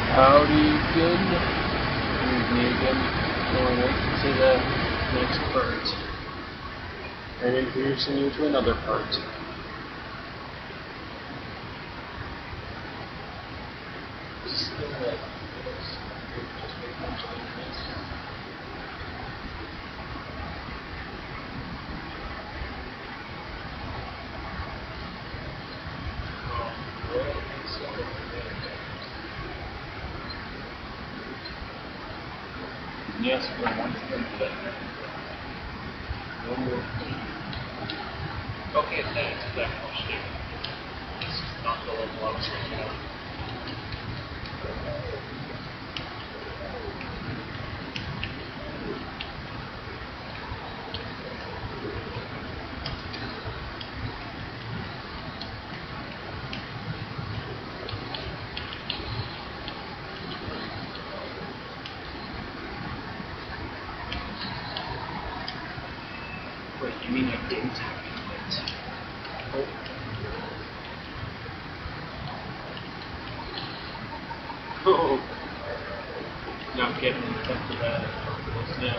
Howdy again. Here's me again. Going to the next part. And introducing you to another part. Yes, for one thing, but no more. Okay, thanks. That much there. It's not the level I was right now. Wait, you mean I didn't have to quit? Oh. Not getting into that now.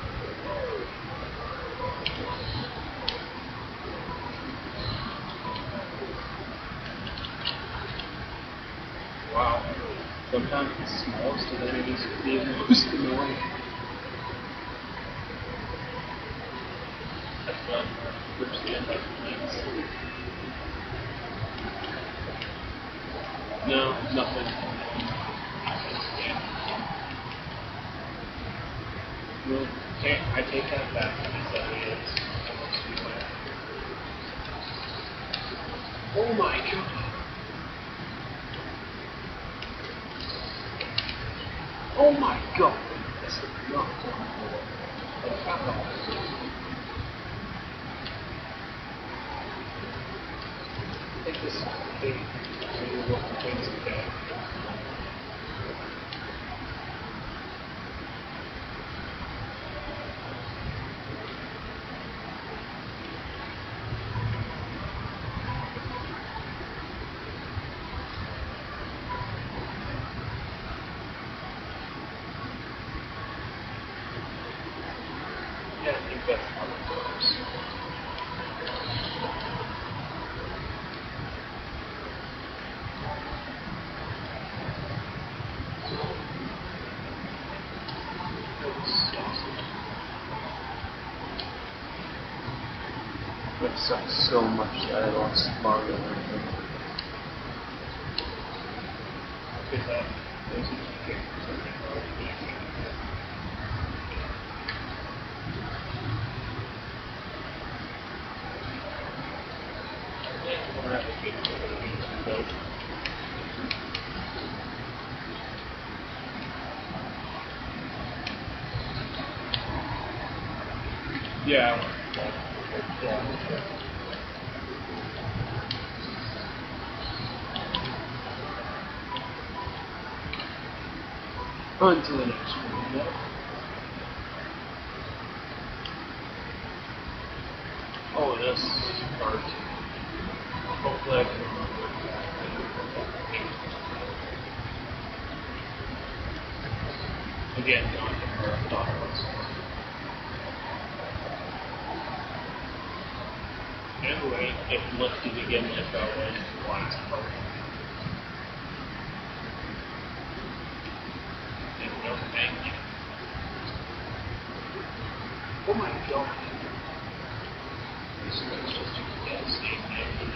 Wow. Sometimes the smallest of enemies can be the most annoying. That's fun. Which the end of No, nothing. Well, I take that back. It is. Oh my god. Oh my god. This is not I think this is the thing. Maybe what the things today. Yeah, I think that's how it works. It sucks so much that I lost Mario. Because those are the characters that are already we'll have a good vote. Yeah. On to the next one. Oh, this part. Hopefully I can remember exactly. Again, not where I thought it was. Anyway, it lifted again like I was in the last part. And no thank you. Oh my god. This one's just a devastating ending.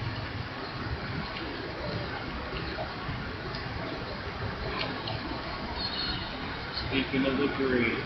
Speaking of the green,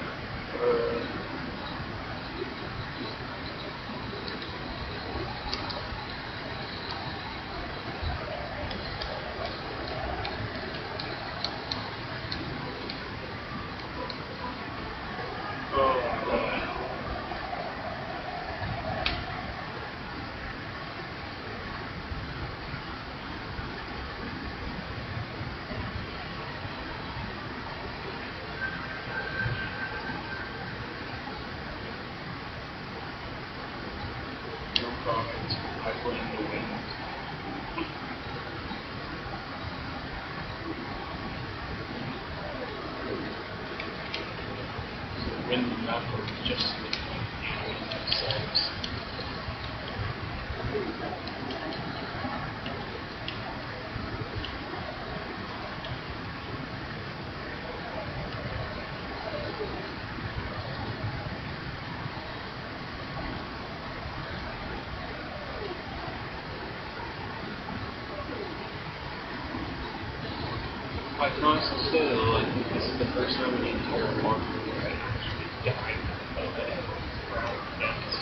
when the map was just with themselves. I can honestly say though, I think this is the first time in the entire market where I actually died of a brown dance.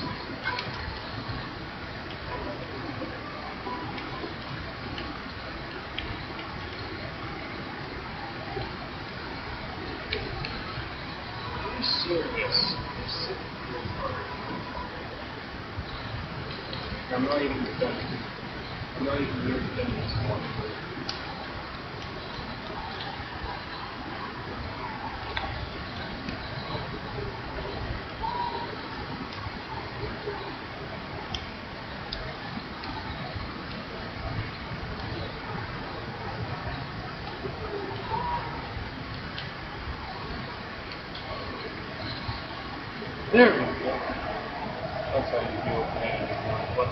I'm serious. This is really hard. I'm not even done. I'm not even really done this one. There we go. That's how you do it, man. What?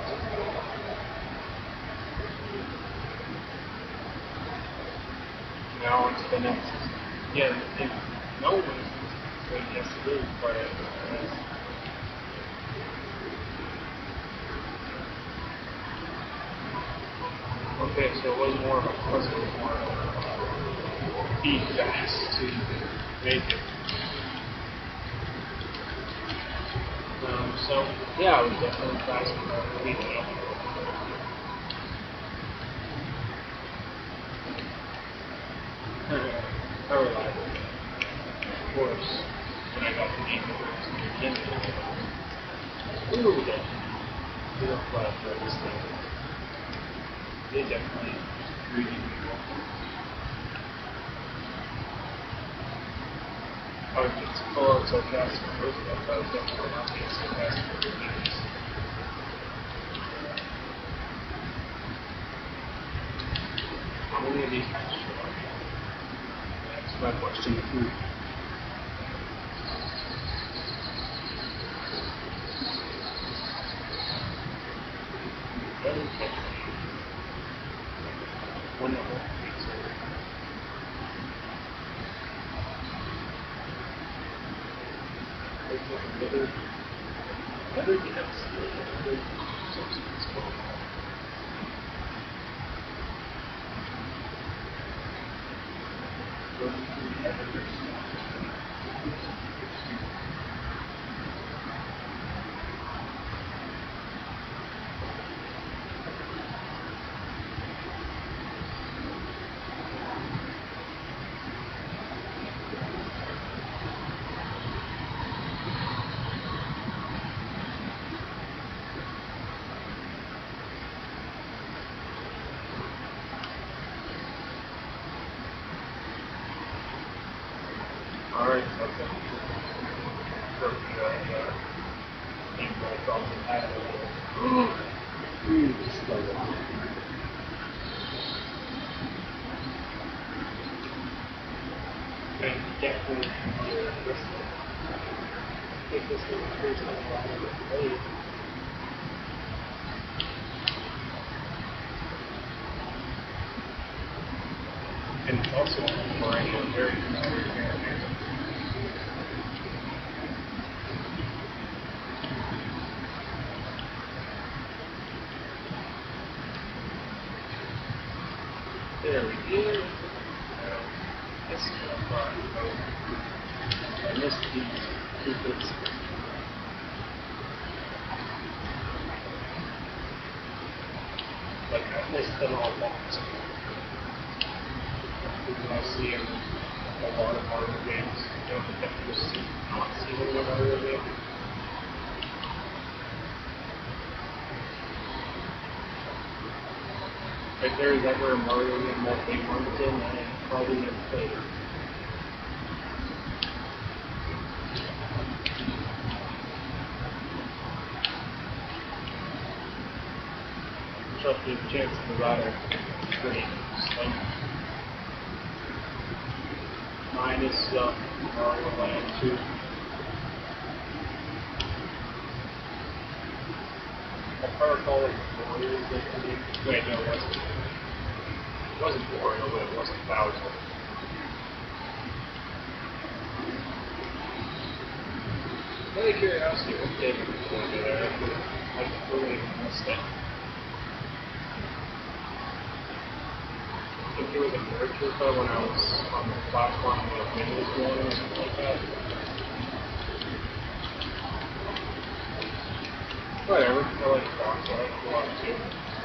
Now on to the next. Yeah, and no one really has to do part of it. Okay, so it was more of a puzzle, more of a be fast to make it. So, yeah, I was definitely fast with leading up. I relied on it. Of course, when I got the game over to begin with, ooh, that little flat for this thing. They definitely greedy people. I was just full of sarcastic first step, I was definitely not being sarcastic with the news. How many of these matches are there? That's my question to you. Very catchy. One of them makes it. There's another dance, another substance going on. Alright, okay. So, people probably had a little. Slow down. And definitely your Bristol. I think this is the first time I've ever played. And also, Mario, very familiar character. There we go. This is what I thought. I missed these two bits. Like, I missed them all once. Because I see in a lot of Mario games, don't think I've just not seen it in a Mario game. If there is ever a Mario game that they weren't in, I probably never played it. Trust me, the chances of that are pretty slim. Mine is Mario Land 2. I recall it Memorial Day. Wait, no, it wasn't. It wasn't Memorial, but it wasn't Bowser. Out of curiosity, what day did you go there? I completely missed it. I think there was a Nerdturfa when I was on the platform when the wind was blowing or something like that. Whatever, I like Fox, I like it a lot too.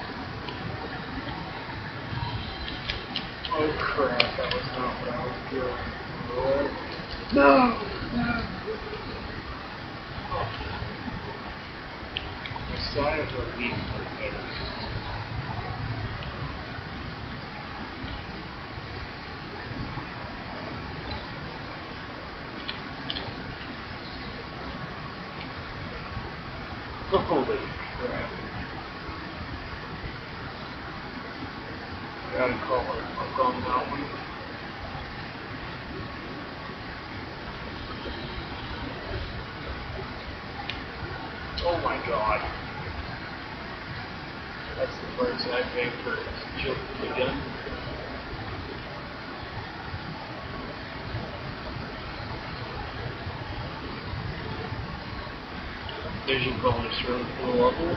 Oh crap, that was not what I was doing. No! No! Oh. I sigh of relief right there. Holy crap. I gotta call it up on that one. Oh my god. That's the price I paid for Joker again. Vision bonus room for the level.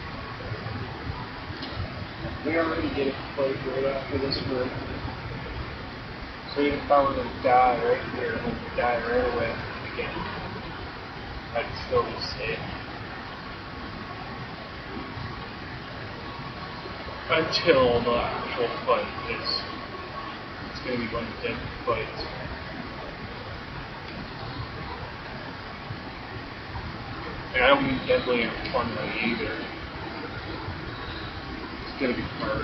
We already get a fight right after this room. So even if I were to die right here and die right away again, I'd still be safe. Until the actual fight is. It's going to be one of the fights. And I don't mean deadly in a fun way either. It's going to be hard.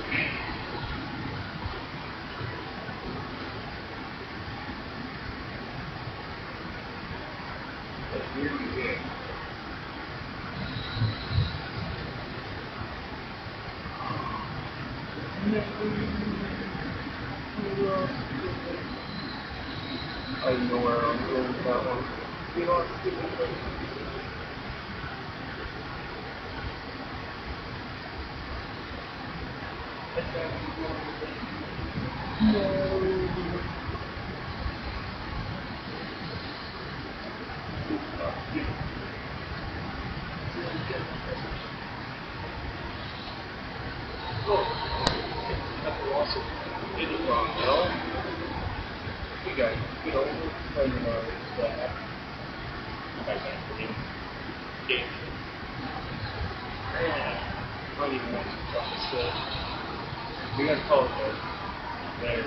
But here we go. I know where I'm going with that one. You know what? We got called there.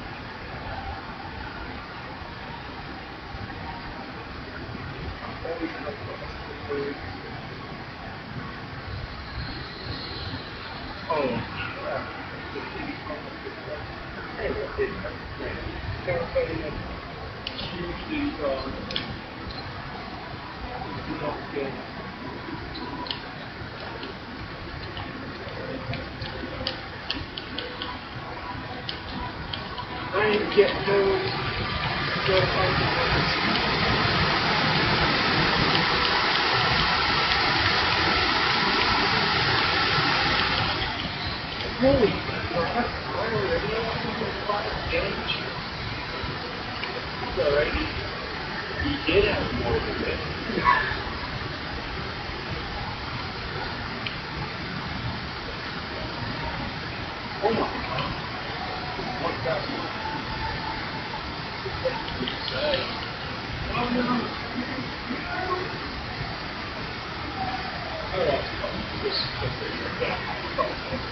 Oh, crap. I ain't getting those. Holy crap, I'm already at 5 damage. It's alright. He did have more than this. Oh my god. What that was? Oh no. Oh, that's fun. This is yeah.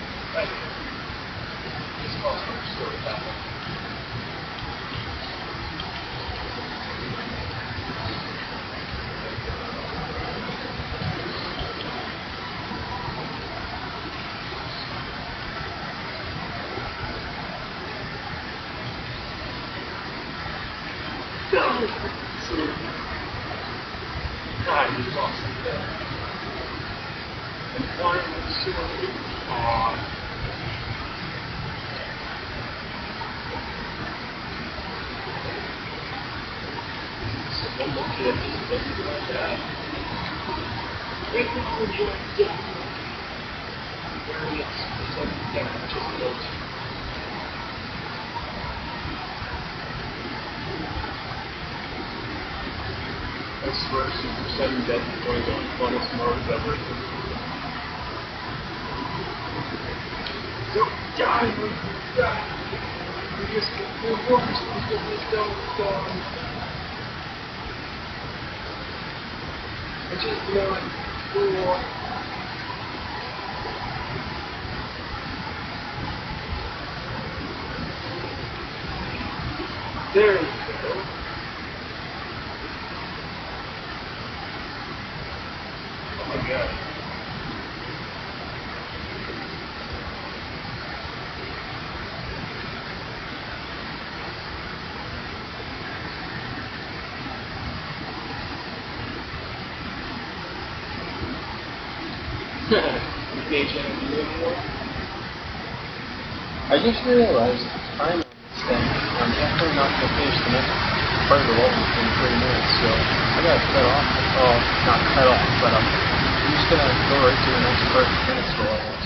This calls for a story that one. God, you lost it there. And why was so odd? Someone looked at this thing like that. It was like There it is. It's like, yeah, just built. I swear Super 7 Death is going on funnest mode ever. Don't die! We just get the worst, we get this done. It's just not cool. There you go. Oh my god. You can't change it anymore? I just realized the time on this thing. I'm definitely not going to finish the next part of the level in 30 minutes, so I got to cut off. Oh, not cut off, but I'm just going to go right to the next part and finish the level.